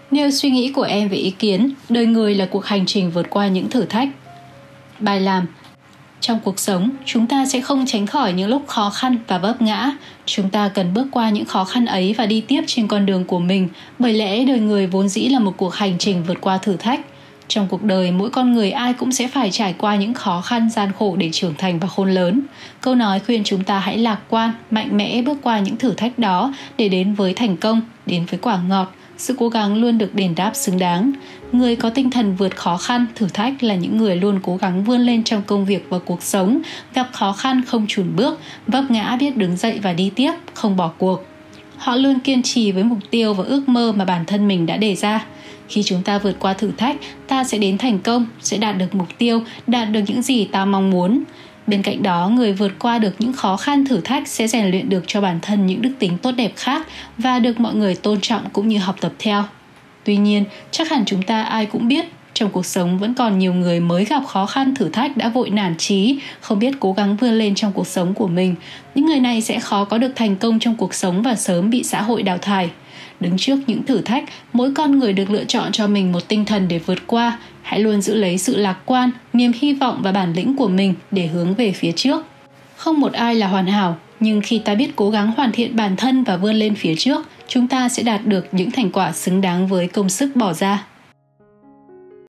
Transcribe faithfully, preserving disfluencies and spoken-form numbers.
Nêu suy nghĩ của em về ý kiến đời người là cuộc hành trình vượt qua những thử thách. Bài làm. Trong cuộc sống, chúng ta sẽ không tránh khỏi những lúc khó khăn và vấp ngã. Chúng ta cần bước qua những khó khăn ấy và đi tiếp trên con đường của mình, bởi lẽ đời người vốn dĩ là một cuộc hành trình vượt qua thử thách. Trong cuộc đời, mỗi con người ai cũng sẽ phải trải qua những khó khăn gian khổ để trưởng thành và khôn lớn. Câu nói khuyên chúng ta hãy lạc quan, mạnh mẽ bước qua những thử thách đó để đến với thành công, đến với quả ngọt. Sự cố gắng luôn được đền đáp xứng đáng. Người có tinh thần vượt khó khăn, thử thách là những người luôn cố gắng vươn lên trong công việc và cuộc sống, gặp khó khăn không chùn bước, vấp ngã biết đứng dậy và đi tiếp, không bỏ cuộc. Họ luôn kiên trì với mục tiêu và ước mơ mà bản thân mình đã đề ra. Khi chúng ta vượt qua thử thách, ta sẽ đến thành công, sẽ đạt được mục tiêu, đạt được những gì ta mong muốn. Bên cạnh đó, người vượt qua được những khó khăn thử thách sẽ rèn luyện được cho bản thân những đức tính tốt đẹp khác và được mọi người tôn trọng cũng như học tập theo. Tuy nhiên, chắc hẳn chúng ta ai cũng biết, trong cuộc sống vẫn còn nhiều người mới gặp khó khăn thử thách đã vội nản chí, không biết cố gắng vươn lên trong cuộc sống của mình. Những người này sẽ khó có được thành công trong cuộc sống và sớm bị xã hội đào thải. Đứng trước những thử thách, mỗi con người được lựa chọn cho mình một tinh thần để vượt qua. Hãy luôn giữ lấy sự lạc quan, niềm hy vọng và bản lĩnh của mình để hướng về phía trước. Không một ai là hoàn hảo, nhưng khi ta biết cố gắng hoàn thiện bản thân và vươn lên phía trước, chúng ta sẽ đạt được những thành quả xứng đáng với công sức bỏ ra.